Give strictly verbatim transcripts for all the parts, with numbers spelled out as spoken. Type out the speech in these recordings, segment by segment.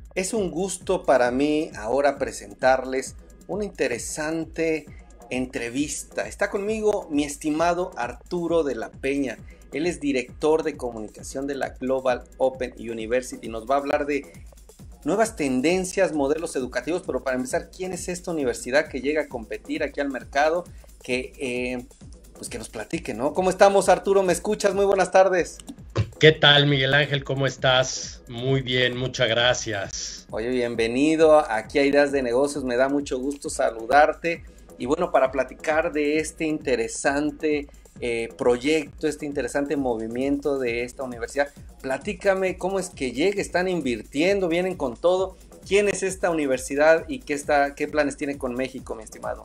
Es un gusto para mí ahora presentarles una interesante entrevista. Está conmigo mi estimado Arturo de la Peña. Él es director de comunicación de la Global Open University. Nos va a hablar de nuevas tendencias, modelos educativos, pero para empezar, ¿quién es esta universidad que llega a competir aquí al mercado? Que, eh, pues que nos platique, ¿no? ¿Cómo estamos, Arturo? ¿Me escuchas? Muy buenas tardes. ¿Qué tal, Miguel Ángel? ¿Cómo estás? Muy bien, muchas gracias. Oye, bienvenido aquí a Ideas de Negocios, me da mucho gusto saludarte y bueno, para platicar de este interesante eh, proyecto, este interesante movimiento de esta universidad, platícame cómo es que llega, están invirtiendo, vienen con todo, ¿quién es esta universidad y qué, está, qué planes tiene con México, mi estimado?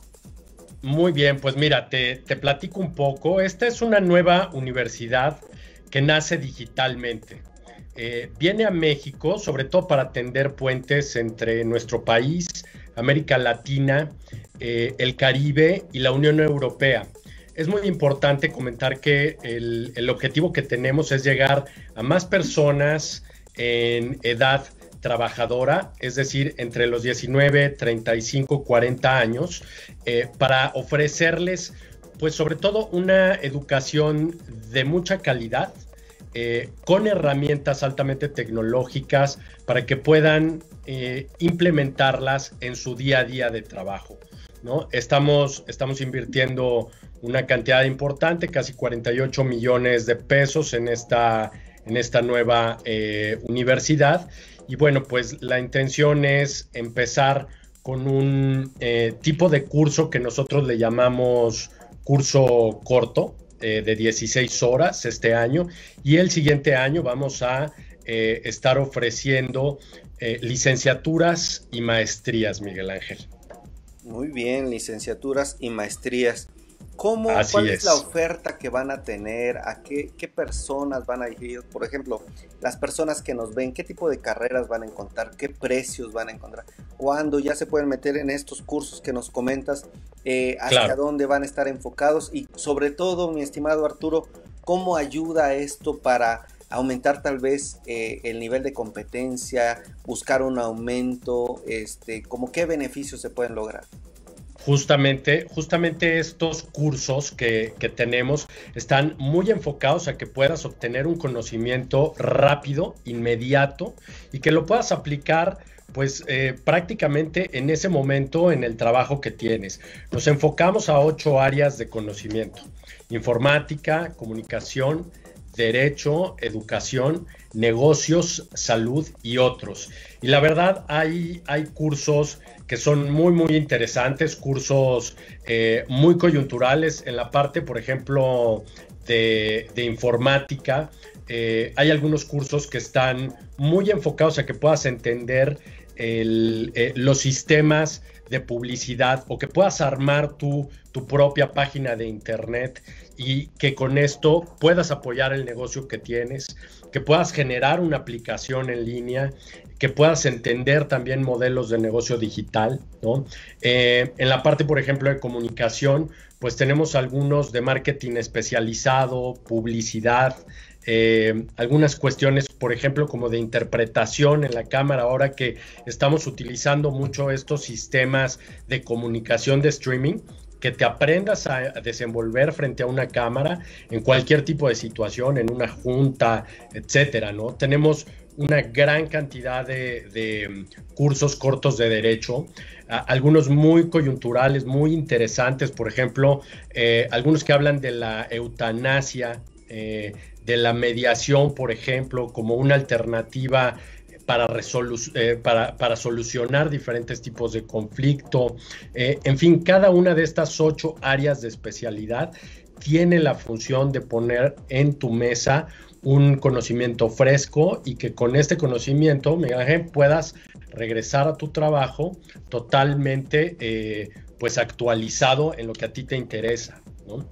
Muy bien, pues mira, te, te platico un poco. Esta es una nueva universidad que nace digitalmente. Eh, viene a México, sobre todo para tender puentes entre nuestro país, América Latina, eh, el Caribe y la Unión Europea. Es muy importante comentar que el, el objetivo que tenemos es llegar a más personas en edad trabajadora, es decir, entre los diecinueve, treinta y cinco, cuarenta años, eh, para ofrecerles, pues sobre todo una educación de mucha calidad, Eh, con herramientas altamente tecnológicas para que puedan eh, implementarlas en su día a día de trabajo, ¿no? Estamos, estamos invirtiendo una cantidad importante, casi cuarenta y ocho millones de pesos en esta, en esta nueva eh, universidad. Y bueno, pues la intención es empezar con un eh, tipo de curso que nosotros le llamamos curso corto, eh, de dieciséis horas este año, y el siguiente año vamos a eh, estar ofreciendo eh, licenciaturas y maestrías, Miguel Ángel. Muy bien, licenciaturas y maestrías. ¿Cómo, Así cuál es la es. oferta que van a tener? ¿A qué, qué personas van a ir? Por ejemplo, las personas que nos ven, ¿qué tipo de carreras van a encontrar? ¿Qué precios van a encontrar? ¿Cuándo ya se pueden meter en estos cursos que nos comentas? Eh, ¿hacia Claro. dónde van a estar enfocados? Y sobre todo, mi estimado Arturo, ¿cómo ayuda esto para aumentar tal vez eh, el nivel de competencia, buscar un aumento, este, como qué beneficios se pueden lograr? Justamente, justamente estos cursos que, que tenemos están muy enfocados a que puedas obtener un conocimiento rápido, inmediato, y que lo puedas aplicar pues eh, prácticamente en ese momento en el trabajo que tienes. Nos enfocamos a ocho áreas de conocimiento: informática, comunicación, derecho, educación, negocios, salud y otros. Y la verdad, hay, hay cursos que son muy, muy interesantes, cursos eh, muy coyunturales en la parte, por ejemplo, de, de informática. Eh, hay algunos cursos que están muy enfocados a que puedas entender el, eh, los sistemas de publicidad, o que puedas armar tu, tu propia página de internet y que con esto puedas apoyar el negocio que tienes, que puedas generar una aplicación en línea, que puedas entender también modelos de negocio digital, ¿no? Eh, en la parte, por ejemplo, de comunicación, pues tenemos algunos de marketing especializado, publicidad, eh, algunas cuestiones, por ejemplo, como de interpretación en la cámara, ahora que estamos utilizando mucho estos sistemas de comunicación de streaming, que te aprendas a desenvolver frente a una cámara en cualquier tipo de situación, en una junta, etcétera, ¿no? Tenemos una gran cantidad de, de cursos cortos de derecho, a, algunos muy coyunturales, muy interesantes, por ejemplo, eh, algunos que hablan de la eutanasia, eh, de la mediación, por ejemplo, como una alternativa para, resolu- eh, para, para solucionar diferentes tipos de conflicto. Eh, en fin, cada una de estas ocho áreas de especialidad tiene la función de poner en tu mesa un conocimiento fresco, y que con este conocimiento, Miguel Ángel, puedas regresar a tu trabajo totalmente eh, pues actualizado en lo que a ti te interesa, ¿no?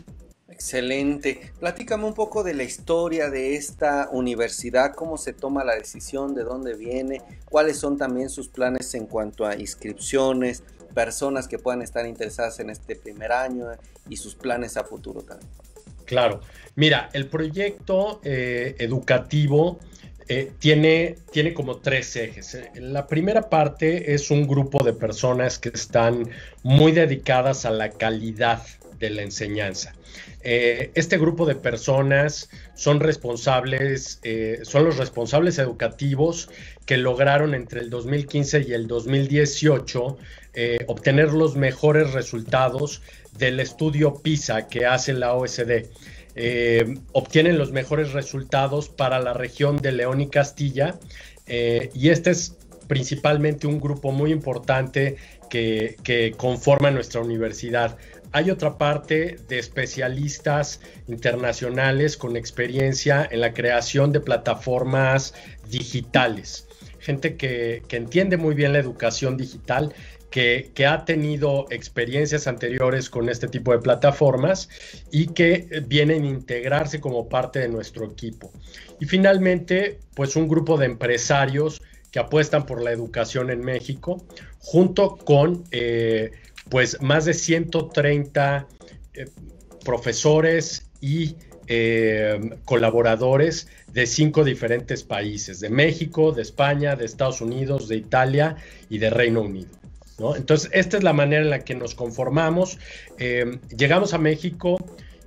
Excelente. Platícame un poco de la historia de esta universidad, cómo se toma la decisión, de dónde viene, cuáles son también sus planes en cuanto a inscripciones, personas que puedan estar interesadas en este primer año eh, y sus planes a futuro también. Claro. Mira, el proyecto eh, educativo eh, tiene, tiene como tres ejes. La primera parte es un grupo de personas que están muy dedicadas a la calidad de la enseñanza. Eh, este grupo de personas son responsables, eh, son los responsables educativos que lograron entre el dos mil quince y el dos mil dieciocho eh, obtener los mejores resultados del estudio PISA que hace la O E C D. Eh, obtienen los mejores resultados para la región de León y Castilla, eh, y este es principalmente un grupo muy importante que, que conforma nuestra universidad. Hay otra parte de especialistas internacionales con experiencia en la creación de plataformas digitales, gente que, que entiende muy bien la educación digital, que, que ha tenido experiencias anteriores con este tipo de plataformas y que vienen a integrarse como parte de nuestro equipo. Y finalmente, pues un grupo de empresarios que apuestan por la educación en México, junto con eh, pues más de ciento treinta eh, profesores y eh, colaboradores de cinco diferentes países, de México, de España, de Estados Unidos, de Italia y de Reino Unido, ¿no? Entonces, esta es la manera en la que nos conformamos. Eh, llegamos a México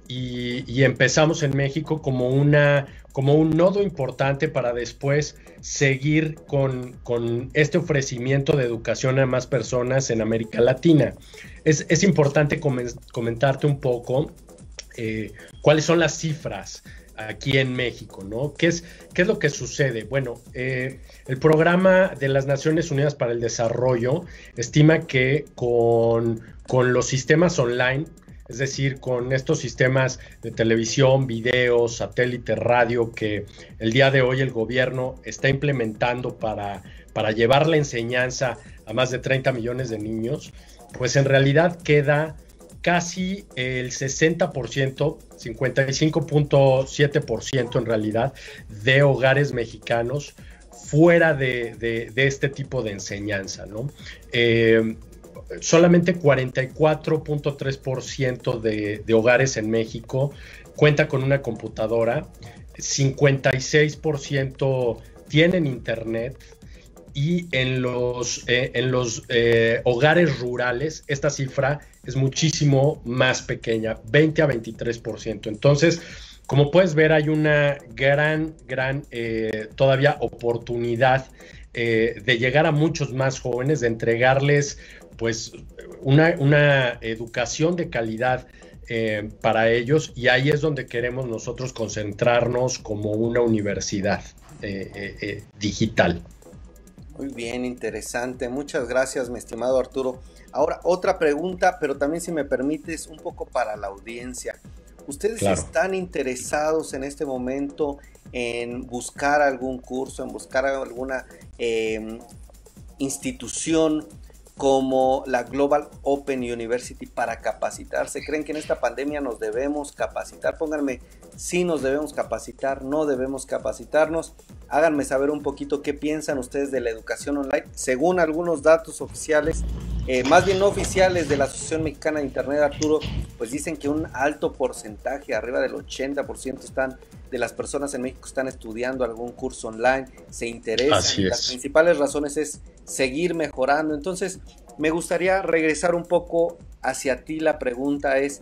y, y empezamos en México como, una, como un nodo importante para después seguir con, con este ofrecimiento de educación a más personas en América Latina. Es, es importante comentarte un poco eh, cuáles son las cifras aquí en México, ¿no? ¿Qué es, qué es lo que sucede? Bueno, eh, el Programa de las Naciones Unidas para el Desarrollo estima que con, con los sistemas online, es decir, con estos sistemas de televisión, video, satélite, radio, que el día de hoy el gobierno está implementando para, para llevar la enseñanza a más de treinta millones de niños, pues en realidad queda casi el sesenta por ciento, cincuenta y cinco punto siete por ciento en realidad, de hogares mexicanos fuera de, de, de este tipo de enseñanza, ¿no? Eh, solamente cuarenta y cuatro punto tres por ciento de, de hogares en México cuenta con una computadora, cincuenta y seis por ciento tienen internet, y en los, eh, en los eh, hogares rurales esta cifra es muchísimo más pequeña, veinte a veintitrés por ciento. Entonces, como puedes ver, hay una gran, gran eh, todavía oportunidad eh, de llegar a muchos más jóvenes, de entregarles pues una, una educación de calidad eh, para ellos, y ahí es donde queremos nosotros concentrarnos como una universidad eh, eh, eh, digital. Muy bien, interesante. Muchas gracias, mi estimado Arturo. Ahora, otra pregunta, pero también, si me permites, un poco para la audiencia. ¿Ustedes claro. están interesados en este momento en buscar algún curso, en buscar alguna eh, institución como la Global Open University para capacitarse? ¿Creen que en esta pandemia nos debemos capacitar? Pónganme si nos debemos capacitar, no debemos capacitarnos. Háganme saber un poquito qué piensan ustedes de la educación online. Según algunos datos oficiales, eh, más bien no oficiales, de la Asociación Mexicana de Internet, Arturo, pues dicen que un alto porcentaje, arriba del ochenta por ciento están, de las personas en México están estudiando algún curso online, se interesan. Así es. Las principales razones es seguir mejorando. Entonces, me gustaría regresar un poco hacia ti. La pregunta es,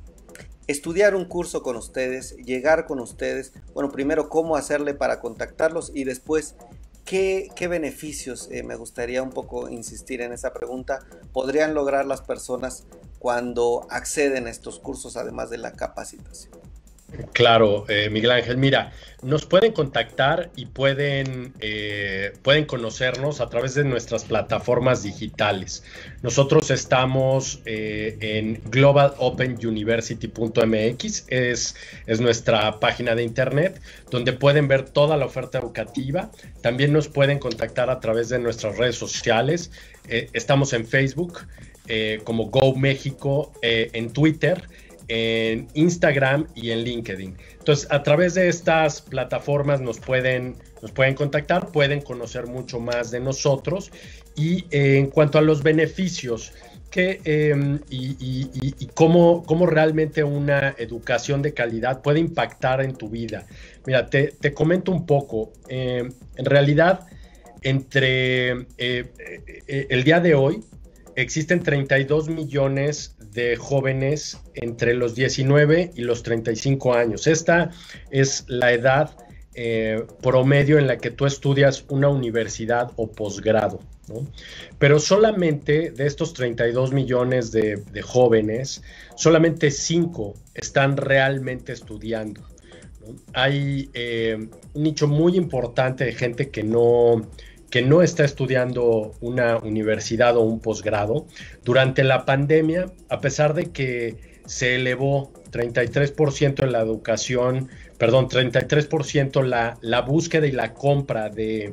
estudiar un curso con ustedes, llegar con ustedes, bueno, primero, ¿cómo hacerle para contactarlos? Y después, ¿qué, qué beneficios, eh, me gustaría un poco insistir en esa pregunta, podrían lograr las personas cuando acceden a estos cursos, además de la capacitación? Claro, eh, Miguel Ángel, mira, nos pueden contactar y pueden, eh, pueden conocernos a través de nuestras plataformas digitales. Nosotros estamos eh, en global open university punto m x, es, es nuestra página de internet, donde pueden ver toda la oferta educativa. También nos pueden contactar a través de nuestras redes sociales. Eh, estamos en Facebook eh, como Go México, eh, en Twitter, en Instagram y en LinkedIn. Entonces, a través de estas plataformas nos pueden, nos pueden contactar, pueden conocer mucho más de nosotros. Y eh, en cuanto a los beneficios que, eh, y, y, y, y cómo, cómo realmente una educación de calidad puede impactar en tu vida. Mira, te, te comento un poco. Eh, en realidad, entre eh, eh, el día de hoy, existen treinta y dos millones de jóvenes entre los diecinueve y los treinta y cinco años. Esta es la edad eh, promedio en la que tú estudias una universidad o posgrado, ¿no? Pero solamente de estos treinta y dos millones de, de jóvenes, solamente cinco están realmente estudiando, ¿no? Hay eh, un nicho muy importante de gente que no... que no está estudiando una universidad o un posgrado. Durante la pandemia, a pesar de que se elevó treinta y tres por ciento en la educación, perdón, treinta y tres por ciento la, la búsqueda y la compra de,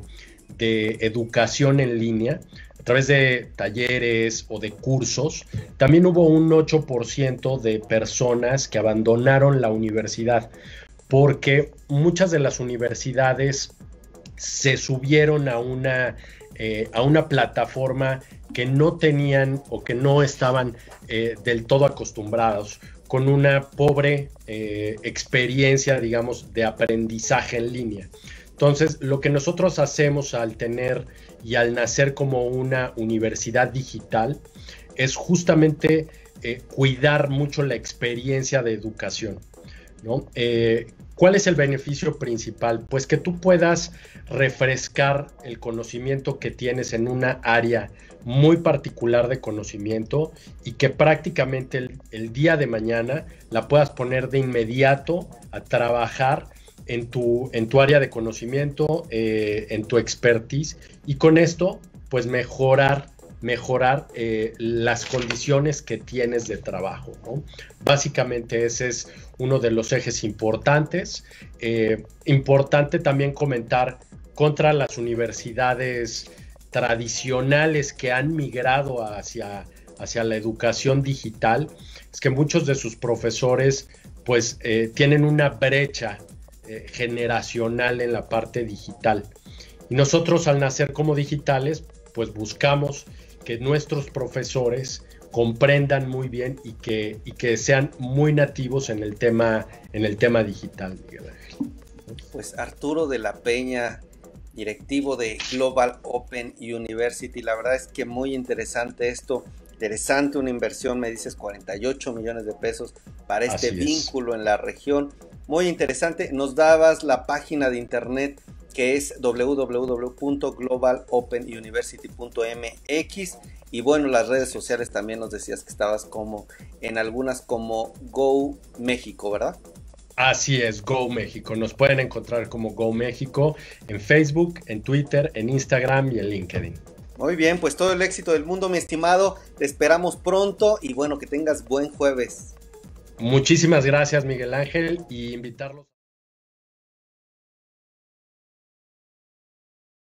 de educación en línea, a través de talleres o de cursos, también hubo un ocho por ciento de personas que abandonaron la universidad, porque muchas de las universidades se subieron a una, eh, a una plataforma que no tenían o que no estaban eh, del todo acostumbrados, con una pobre eh, experiencia, digamos, de aprendizaje en línea. Entonces, lo que nosotros hacemos al tener y al nacer como una universidad digital es justamente eh, cuidar mucho la experiencia de educación, ¿no? Eh, ¿Cuál es el beneficio principal? Pues que tú puedas refrescar el conocimiento que tienes en una área muy particular de conocimiento y que prácticamente el, el día de mañana la puedas poner de inmediato a trabajar en tu, en tu área de conocimiento, eh, en tu expertise, y con esto pues mejorar mejorar eh, las condiciones que tienes de trabajo, ¿no? Básicamente ese es uno de los ejes importantes. Eh, importante también comentar contra las universidades tradicionales que han migrado hacia, hacia la educación digital, es que muchos de sus profesores pues eh, tienen una brecha eh, generacional en la parte digital. Y nosotros, al nacer como digitales, pues buscamos que nuestros profesores comprendan muy bien y que, y que sean muy nativos en el tema, en el tema digital, Miguel Ángel. Pues Arturo de la Peña, directivo de Global Open University, la verdad es que muy interesante esto, interesante una inversión, me dices cuarenta y ocho millones de pesos para este Así vínculo es. En la región, muy interesante. Nos dabas la página de internet que es doble u doble u doble u punto global open university punto m x, y bueno, las redes sociales también nos decías que estabas como en algunas como Go México, ¿verdad? Así es, Go México. Nos pueden encontrar como Go México en Facebook, en Twitter, en Instagram y en LinkedIn. Muy bien, pues todo el éxito del mundo, mi estimado. Te esperamos pronto y bueno, que tengas buen jueves. Muchísimas gracias, Miguel Ángel, y invitarlos.